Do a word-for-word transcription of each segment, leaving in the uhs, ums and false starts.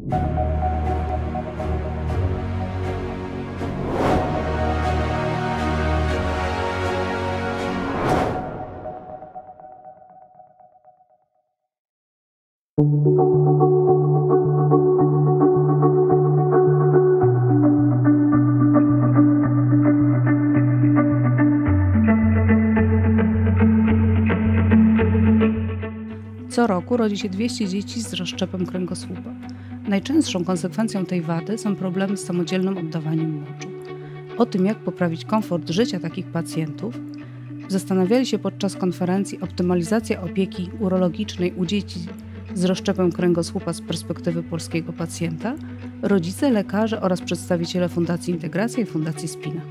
Co roku rodzi się dwieście dzieci z rozszczepem kręgosłupa. Najczęstszą konsekwencją tej wady są problemy z samodzielnym oddawaniem moczu. O tym, jak poprawić komfort życia takich pacjentów, zastanawiali się podczas konferencji Optymalizacja opieki urologicznej u dzieci z rozszczepem kręgosłupa z perspektywy polskiego pacjenta rodzice, lekarze oraz przedstawiciele Fundacji Integracja i Fundacji Spina.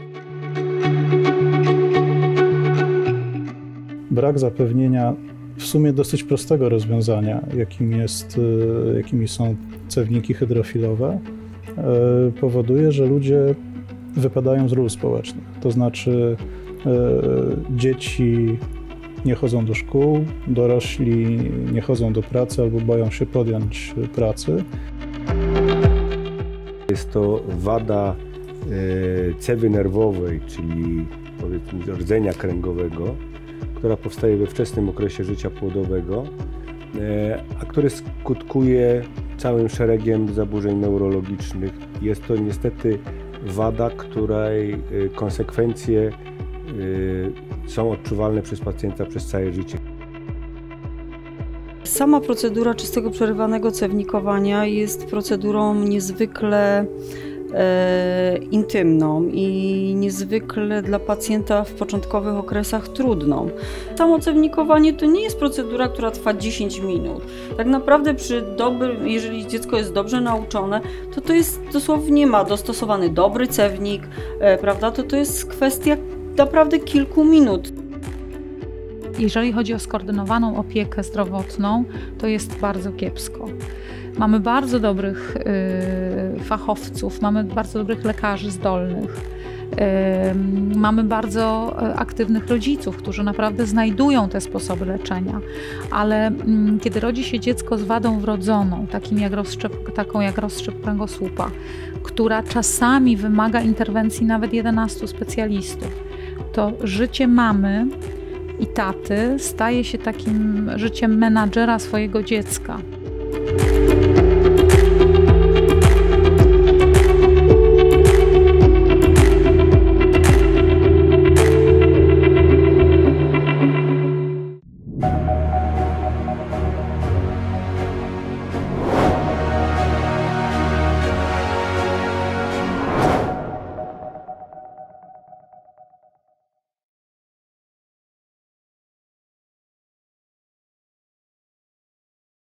Brak zapewnienia w sumie dosyć prostego rozwiązania, jakim jest, jakimi są cewniki hydrofilowe, powoduje, że ludzie wypadają z ról społecznych. To znaczy dzieci nie chodzą do szkół, dorośli nie chodzą do pracy albo boją się podjąć pracy. Jest to wada cewy nerwowej, czyli powiedzmy rdzenia kręgowego, która powstaje we wczesnym okresie życia płodowego, a który skutkuje całym szeregiem zaburzeń neurologicznych. Jest to niestety wada, której konsekwencje są odczuwalne przez pacjenta przez całe życie. Sama procedura czystego przerywanego cewnikowania jest procedurą niezwykle e, intymną i niezwykle dla pacjenta w początkowych okresach trudną. Samo cewnikowanie to nie jest procedura, która trwa dziesięć minut. Tak naprawdę przy dobrym, jeżeli dziecko jest dobrze nauczone, to to jest dosłownie ma dostosowany dobry cewnik, e, prawda? To to jest kwestia naprawdę kilku minut. Jeżeli chodzi o skoordynowaną opiekę zdrowotną, to jest bardzo kiepsko. Mamy bardzo dobrych y, fachowców, mamy bardzo dobrych lekarzy zdolnych, y, mamy bardzo aktywnych rodziców, którzy naprawdę znajdują te sposoby leczenia, ale y, kiedy rodzi się dziecko z wadą wrodzoną, takim jak rozszczep, taką jak rozszczep kręgosłupa, która czasami wymaga interwencji nawet jedenastu specjalistów, to życie mamy i taty staje się takim życiem menadżera swojego dziecka.